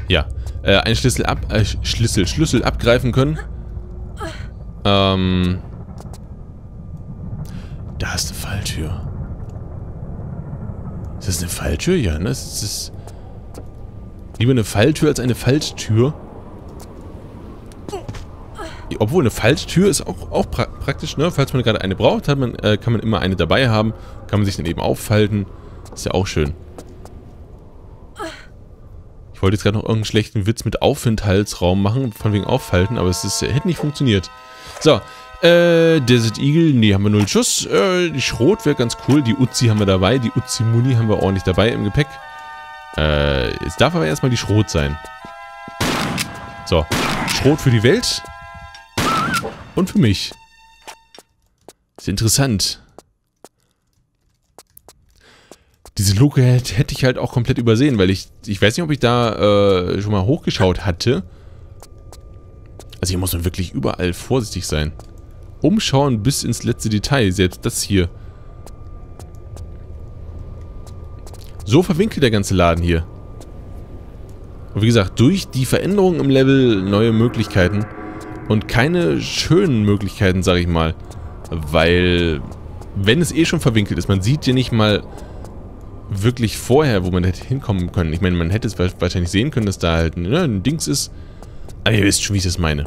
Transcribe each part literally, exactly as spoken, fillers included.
Ja. Äh, einen Schlüssel ab... Äh, Schlüssel, Schlüssel abgreifen können. Ähm... Da ist eine Falltür. Ist das eine Falltür? Ja, ne? Das ist... Lieber eine Falltür als eine Falschtür. Obwohl, eine Falschtür ist auch, auch pra praktisch, ne? Falls man gerade eine braucht, hat man, äh, kann man immer eine dabei haben. Kann man sich dann eben auffalten. Ist ja auch schön. Ich wollte jetzt gerade noch irgendeinen schlechten Witz mit Aufenthaltsraum machen, von wegen Auffalten, aber es ist, hätte nicht funktioniert. So, äh, Desert Eagle, nee, haben wir null Schuss. Äh, die Schrot wäre ganz cool. Die Uzi haben wir dabei. Die Uzi-Muni haben wir ordentlich dabei im Gepäck. Äh, jetzt darf aber erstmal die Schrot sein. So, Schrot für die Welt. Und für mich. Ist interessant. Diese Luke hätte ich halt auch komplett übersehen, weil ich, ich weiß nicht, ob ich da äh, schon mal hochgeschaut hatte. Also hier muss man wirklich überall vorsichtig sein. Umschauen bis ins letzte Detail, selbst das hier. So verwinkelt der ganze Laden hier. Und wie gesagt, durch die Veränderungen im Level neue Möglichkeiten. Und keine schönen Möglichkeiten, sag ich mal. Weil, wenn es eh schon verwinkelt ist, man sieht ja nicht mal wirklich vorher, wo man hätte hinkommen können. Ich meine, man hätte es wahrscheinlich sehen können, dass da halt ne, ein Dings ist. Aber ihr wisst schon, wie ich das meine.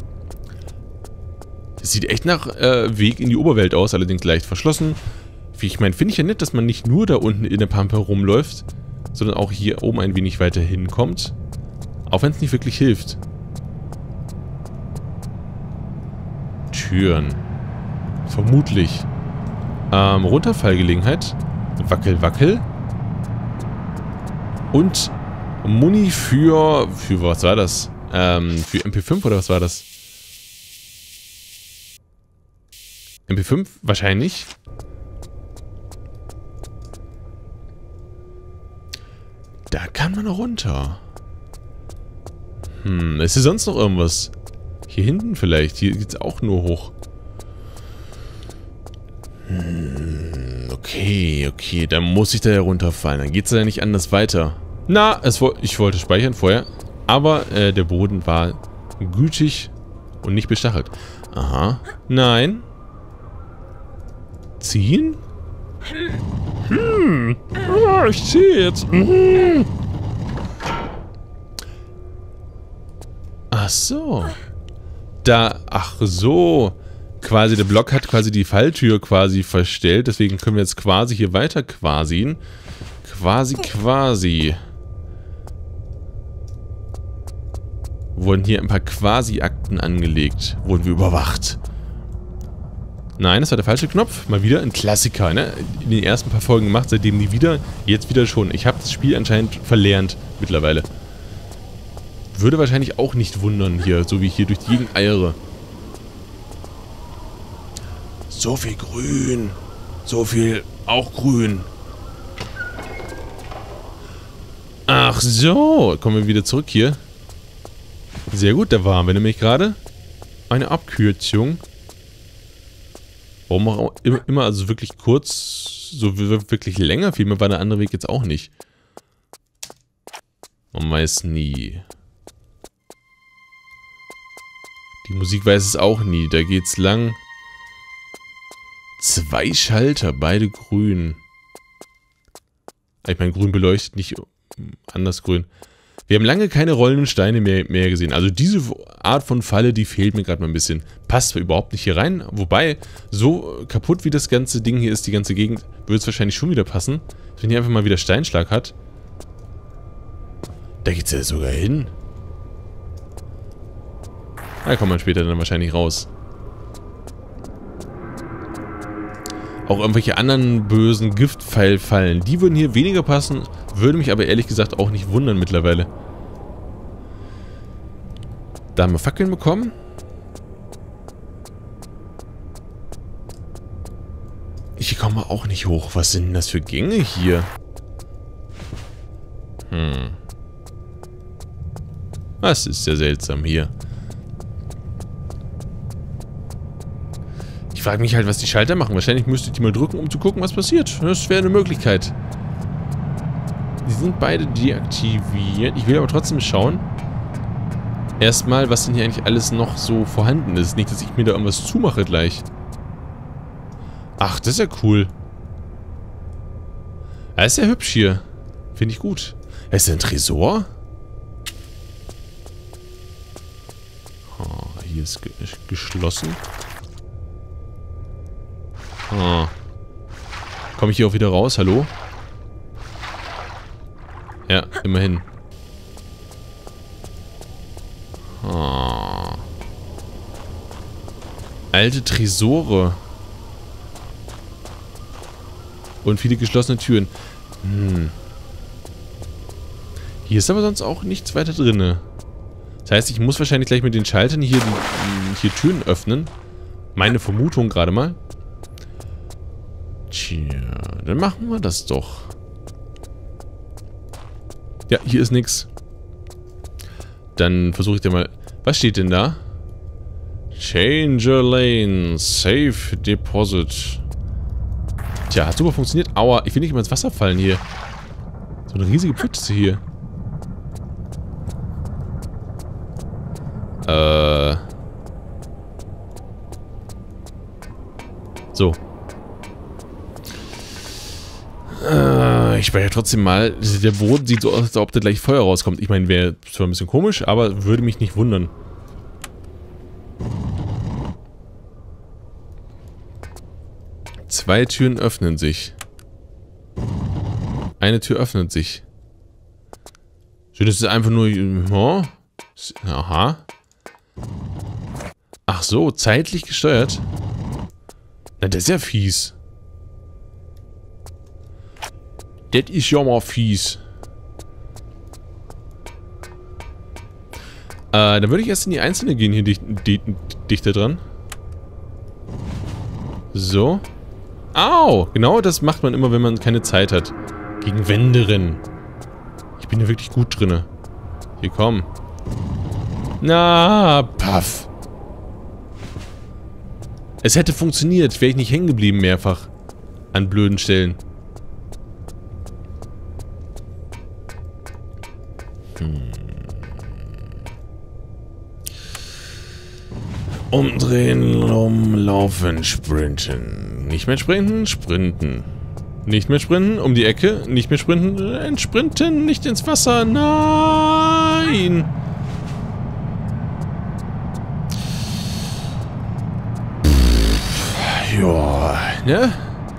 Es sieht echt nach äh, Weg in die Oberwelt aus, allerdings leicht verschlossen. Ich meine, finde ich ja nett, dass man nicht nur da unten in der Pampe rumläuft, sondern auch hier oben ein wenig weiter hinkommt. Auch wenn es nicht wirklich hilft. Türen. Vermutlich. Ähm, Runterfallgelegenheit. Wackel, wackel. Und Muni für... Für was war das? Ähm, für M P fünf oder was war das? M P fünf? Wahrscheinlich. Da kann man runter. Hm, ist hier sonst noch irgendwas? Hier hinten vielleicht. Hier geht's auch nur hoch. Hm, okay, okay. Dann muss ich da herunterfallen. Dann geht's ja nicht anders weiter. Na, es, ich wollte speichern vorher. Aber äh, der Boden war gütig und nicht bestachelt. Aha. Nein. Ziehen? Hm. Oh, ich ziehe jetzt. Mhm. Ach so. Da, ach so. Quasi, der Block hat quasi die Falltür quasi verstellt. Deswegen können wir jetzt quasi hier weiter quasien. Quasi, quasi. Wurden hier ein paar Quasi-Akten angelegt. Wurden wir überwacht. Nein, das war der falsche Knopf. Mal wieder ein Klassiker, ne? In den ersten paar Folgen gemacht, seitdem nie wieder. Jetzt wieder schon. Ich habe das Spiel anscheinend verlernt mittlerweile. Würde wahrscheinlich auch nicht wundern hier, so wie ich hier durch die Gegend eiere. So viel Grün. So viel auch Grün. Ach so. Kommen wir wieder zurück hier. Sehr gut, da waren wir nämlich gerade. Eine Abkürzung. Warum auch immer, also wirklich kurz, so wirklich länger, viel mehr war der andere Weg jetzt auch nicht. Man weiß nie. Die Musik weiß es auch nie, da geht's lang. Zwei Schalter, beide grün. Ich meine, grün beleuchtet, nicht anders grün. Wir haben lange keine rollenden Steine mehr, mehr gesehen. Also diese Art von Falle, die fehlt mir gerade mal ein bisschen. Passt zwar überhaupt nicht hier rein. Wobei, so kaputt wie das ganze Ding hier ist, die ganze Gegend, würde es wahrscheinlich schon wieder passen. Wenn hier einfach mal wieder Steinschlag hat. Da geht's ja sogar hin. Da kommt man später dann wahrscheinlich raus. Auch irgendwelche anderen bösen Giftpfeilfallen, die würden hier weniger passen, würde mich aber ehrlich gesagt auch nicht wundern mittlerweile. Da haben wir Fackeln bekommen. Hier kommen wir auch nicht hoch. Was sind denn das für Gänge hier? Hm. Das ist ja seltsam hier. Ich frage mich halt, was die Schalter machen. Wahrscheinlich müsste ich die mal drücken, um zu gucken, was passiert. Das wäre eine Möglichkeit. sind beide deaktiviert. Ich will aber trotzdem schauen. Erstmal, was denn hier eigentlich alles noch so vorhanden ist. Nicht, dass ich mir da irgendwas zumache gleich. Ach, das ist ja cool. Ja, ist ja hübsch hier. Finde ich gut. Ja, ist das ein Tresor? Oh, hier ist ge geschlossen. Oh. Komme ich hier auch wieder raus? Hallo? Ja, immerhin. Oh. Alte Tresore. Und viele geschlossene Türen. Hm. Hier ist aber sonst auch nichts weiter drin. Das heißt, ich muss wahrscheinlich gleich mit den Schaltern hier, die, hier Türen öffnen. Meine Vermutung gerade mal. Tja, dann machen wir das doch. Ja, hier ist nichts. Dann versuche ich dir mal... Was steht denn da? Change Lane. Safe Deposit. Tja, hat super funktioniert. Aua, ich will nicht immer ins Wasser fallen hier. So eine riesige Pfütze hier. Äh. So. Äh, ich speichere trotzdem mal. Der Boden sieht so aus, als ob da gleich Feuer rauskommt. Ich meine, wäre zwar ein bisschen komisch, aber würde mich nicht wundern. Zwei Türen öffnen sich. Eine Tür öffnet sich. Schön, das ist einfach nur... Oh. Aha. Ach so, zeitlich gesteuert. Na, das ist ja fies. Das ist ja mal fies. Äh, dann würde ich erst in die einzelne gehen, hier dicht, dicht, dichter dran. So. Au! Genau das macht man immer, wenn man keine Zeit hat. Gegen Wände rennen. Ich bin ja wirklich gut drinne. Hier, komm. Na, paff. Es hätte funktioniert, wäre ich nicht hängen geblieben mehrfach. An blöden Stellen. Hm. Umdrehen, umlaufen, sprinten. Nicht mehr sprinten, sprinten. Nicht mehr sprinten, um die Ecke. Nicht mehr sprinten, entsprinten, nicht ins Wasser. Nein! Pff, ja, ne?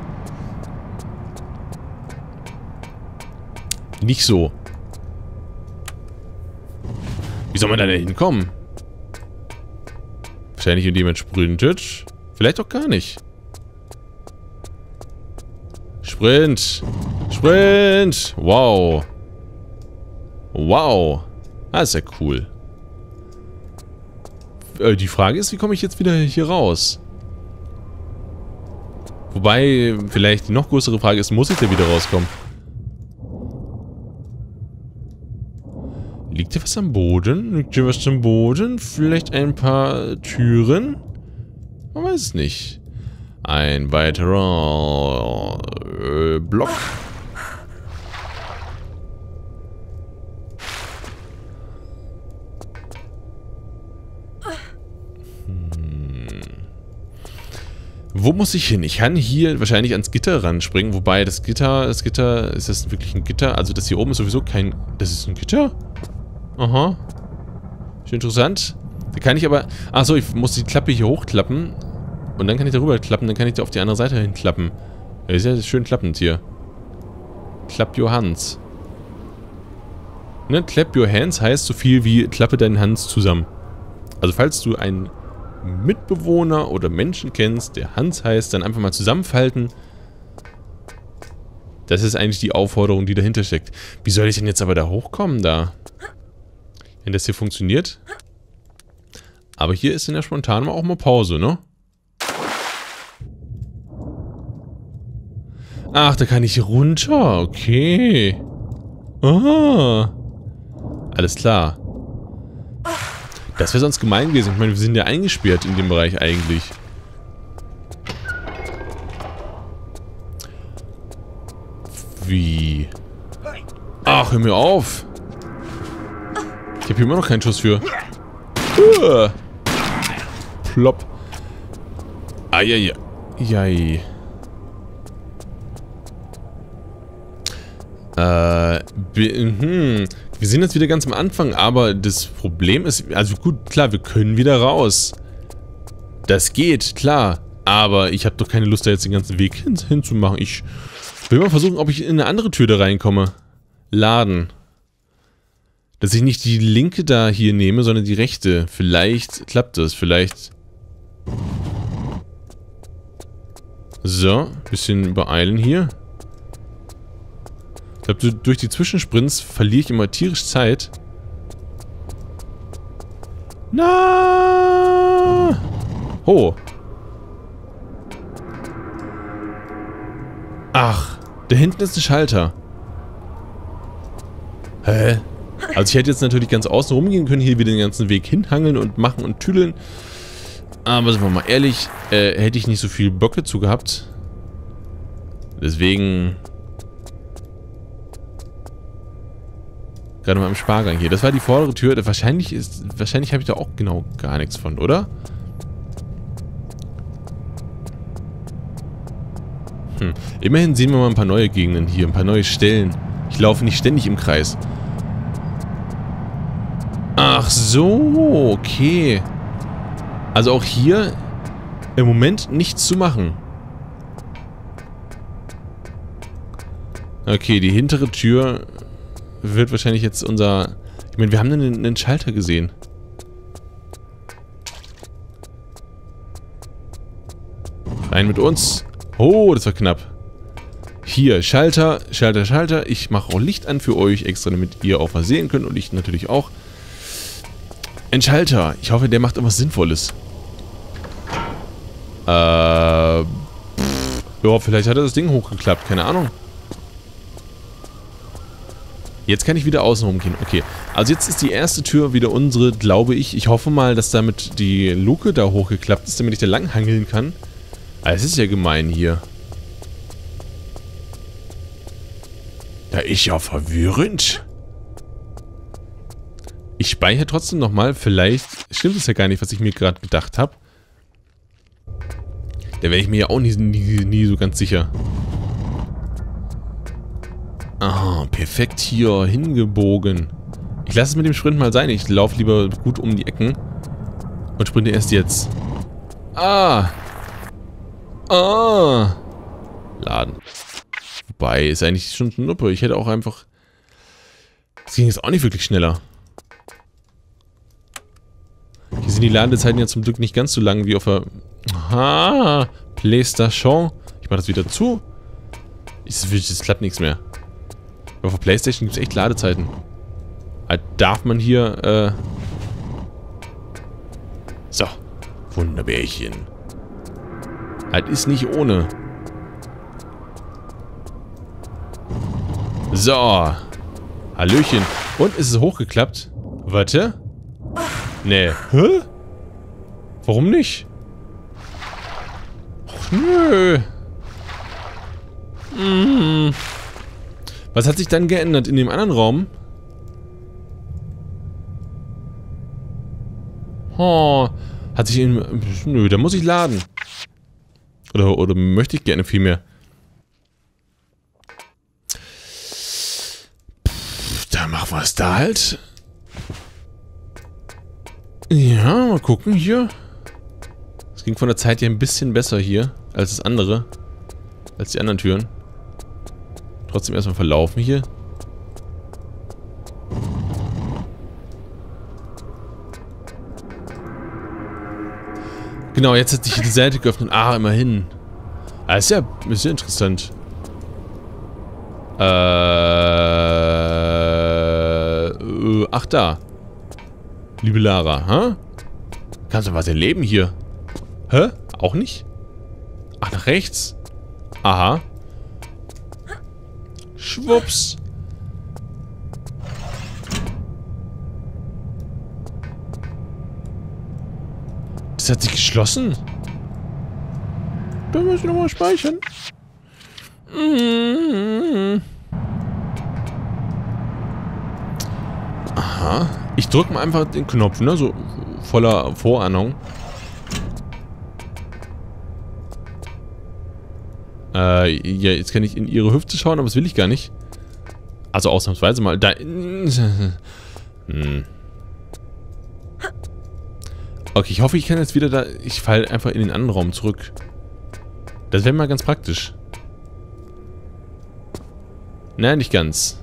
Nicht so. Wie soll man da denn hinkommen? Wahrscheinlich, indem man sprintet. Vielleicht auch gar nicht. Sprint. Sprint. Wow. Wow. Das ist ja cool. Äh, die Frage ist, wie komme ich jetzt wieder hier raus? Wobei, vielleicht die noch größere Frage ist, muss ich da wieder rauskommen? Liegt hier was am Boden? Liegt hier was am Boden? Vielleicht ein paar Türen? Man weiß es nicht. Ein weiterer äh, Block. Hm. Wo muss ich hin? Ich kann hier wahrscheinlich ans Gitter ranspringen, wobei das Gitter, das Gitter, ist das wirklich ein Gitter? Also das hier oben ist sowieso kein... Das ist ein Gitter? Aha. Schön interessant. Da kann ich aber... Achso, ich muss die Klappe hier hochklappen. Und dann kann ich darüber klappen, dann kann ich da auf die andere Seite hinklappen. Ja, ist ja schön klappend hier. Clap your hands. Ne, clap your hands heißt so viel wie klappe deinen Hans zusammen. Also falls du einen Mitbewohner oder Menschen kennst, der Hans heißt, dann einfach mal zusammenfalten. Das ist eigentlich die Aufforderung, die dahinter steckt. Wie soll ich denn jetzt aber da hochkommen, da? Wenn das hier funktioniert. Aber hier ist in der Spontanen auch mal Pause, ne? Ach, da kann ich runter. Okay. Ah. Alles klar. Das wäre sonst gemein gewesen. Ich meine, wir sind ja eingesperrt in dem Bereich eigentlich. Wie? Ach, hör mir auf. Ich habe hier immer noch keinen Schuss für. Uh. Plopp. Eieiei. Jei. Äh, hm. Wir sind jetzt wieder ganz am Anfang, aber das Problem ist, also gut, klar, wir können wieder raus. Das geht, klar. Aber ich habe doch keine Lust, da jetzt den ganzen Weg hin, hinzumachen. Ich will mal versuchen, ob ich in eine andere Tür da reinkomme. Laden. Dass ich nicht die linke da hier nehme, sondern die rechte. Vielleicht klappt das, vielleicht. So, bisschen beeilen hier. Ich glaube, durch die Zwischensprints verliere ich immer tierisch Zeit. Na! Oh. Ach, da hinten ist ein Schalter. Hä? Also ich hätte jetzt natürlich ganz außen rumgehen können, hier wieder den ganzen Weg hinhangeln und machen und tüdeln. Aber sind wir mal ehrlich, äh, hätte ich nicht so viel Bock dazu gehabt. Deswegen... Gerade mal im Spargang hier. Das war die vordere Tür. Wahrscheinlich ist, wahrscheinlich habe ich da auch genau gar nichts von, oder? Hm. Immerhin sehen wir mal ein paar neue Gegenden hier, ein paar neue Stellen. Ich laufe nicht ständig im Kreis. Ach so, okay. Also auch hier im Moment nichts zu machen. Okay, die hintere Tür wird wahrscheinlich jetzt unser... Ich meine, wir haben einen, einen Schalter gesehen. Rein mit uns. Oh, das war knapp. Hier, Schalter, Schalter, Schalter. Ich mache auch Licht an für euch, extra damit ihr auch was sehen könnt und ich natürlich auch. Ein Schalter. Ich hoffe, der macht irgendwas Sinnvolles. Äh... Pff, ja, vielleicht hat er das Ding hochgeklappt. Keine Ahnung. Jetzt kann ich wieder außen rumgehen. Okay, also jetzt ist die erste Tür wieder unsere, glaube ich. Ich hoffe mal, dass damit die Luke da hochgeklappt ist, damit ich da lang hangeln kann. Aber es ist ja gemein hier. Da ist ja verwirrend. Ich speichere trotzdem nochmal. Vielleicht stimmt es ja gar nicht, was ich mir gerade gedacht habe. Da wäre ich mir ja auch nie, nie, nie so ganz sicher. Ah, perfekt hier hingebogen. Ich lasse es mit dem Sprint mal sein. Ich laufe lieber gut um die Ecken. Und sprinte erst jetzt. Ah. Ah. Laden. Wobei, ist eigentlich schon eine Nuppe. Ich hätte auch einfach... Es ging jetzt auch nicht wirklich schneller. Hier sind die Ladezeiten ja zum Glück nicht ganz so lang wie auf der... Aha. PlayStation. Ich mache das wieder zu. Es klappt nichts mehr. Auf der PlayStation gibt es echt Ladezeiten. Da darf man hier, äh... So. Wunderbärchen. Halt ist nicht ohne. So. Hallöchen. Und ist es hochgeklappt? Warte. Nee. Hä? Warum nicht? Ach, nö. Hm. Was hat sich dann geändert in dem anderen Raum? Oh, hat sich in... Nö, da muss ich laden. Oder, oder möchte ich gerne viel mehr. Pff, da machen wir es da halt. Ja, mal gucken hier. Es ging von der Zeit ja ein bisschen besser hier als das andere. Als die anderen Türen. Trotzdem erstmal verlaufen hier. Genau, jetzt hat sich die Seite geöffnet. Ah, immerhin. Ah, ist ja, ist ja interessant. Äh, äh, ach da. Liebe Lara, hä? Kannst du was erleben hier? Hä? Auch nicht? Ach, nach rechts. Aha. Schwupps. Das hat sich geschlossen. Da muss ich nochmal speichern. Aha. Ich drücke mal einfach den Knopf, ne? So voller Vorahnung. Äh, ja, jetzt kann ich in ihre Hüfte schauen, aber das will ich gar nicht. Also ausnahmsweise mal. Da. Hm. Okay, ich hoffe, ich kann jetzt wieder da... Ich falle einfach in den anderen Raum zurück. Das wäre mal ganz praktisch. Nein, nicht ganz.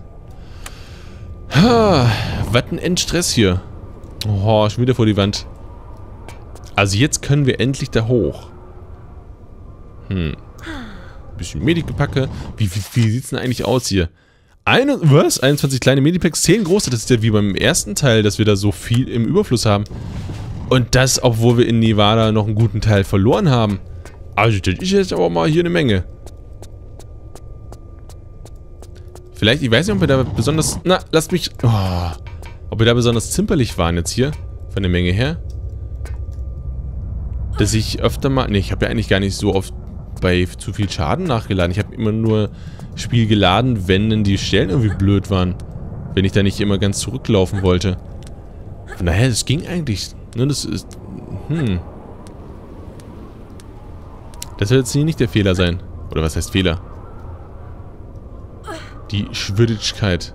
Ha, was ein Endstress hier. Oh, schon wieder vor die Wand. Also jetzt können wir endlich da hoch. Hm. Bisschen Medikpacke. Wie, wie, wie sieht's denn eigentlich aus hier? Eine, was? einundzwanzig kleine Medipacks, zehn große. Das ist ja wie beim ersten Teil, dass wir da so viel im Überfluss haben. Und das, obwohl wir in Nevada noch einen guten Teil verloren haben. Also das ist jetzt aber mal hier eine Menge. Vielleicht, ich weiß nicht, ob wir da besonders... Na, lasst mich... Oh, ob wir da besonders zimperlich waren jetzt hier. Von der Menge her. Dass ich öfter mal... Ne, ich habe ja eigentlich gar nicht so oft bei zu viel Schaden nachgeladen. Ich habe immer nur Spiel geladen, wenn denn die Stellen irgendwie blöd waren. Wenn ich da nicht immer ganz zurücklaufen wollte. Von daher, das ging eigentlich... Ne, das ist... Hm... Das wird jetzt hier nicht der Fehler sein. Oder was heißt Fehler? Die Schwierigkeit.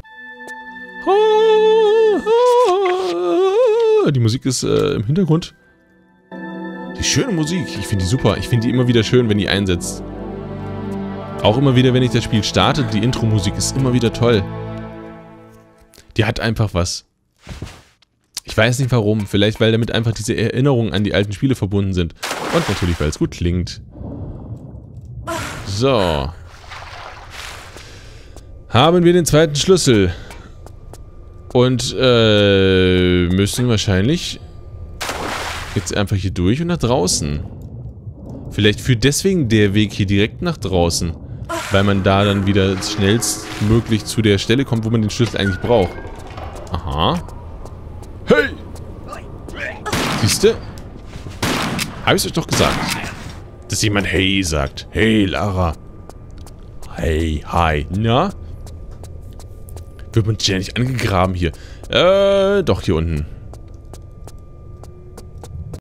Die Musik ist äh, im Hintergrund. Die schöne Musik. Ich finde die super. Ich finde die immer wieder schön, wenn die einsetzt. Auch immer wieder, wenn ich das Spiel starte. Die Intro-Musik ist immer wieder toll. Die hat einfach was. Ich weiß nicht warum. Vielleicht, weil damit einfach diese Erinnerungen an die alten Spiele verbunden sind. Und natürlich, weil es gut klingt. So. Haben wir den zweiten Schlüssel. Und, äh, müssen wahrscheinlich jetzt einfach hier durch und nach draußen. Vielleicht führt deswegen der Weg hier direkt nach draußen. Weil man da dann wieder schnellstmöglich zu der Stelle kommt, wo man den Schlüssel eigentlich braucht. Aha. Hey! Siehste? Habe ich es euch doch gesagt. Dass jemand Hey sagt. Hey, Lara. Hey, hi. Na? Wird man ständig angegraben hier. Äh, doch, hier unten.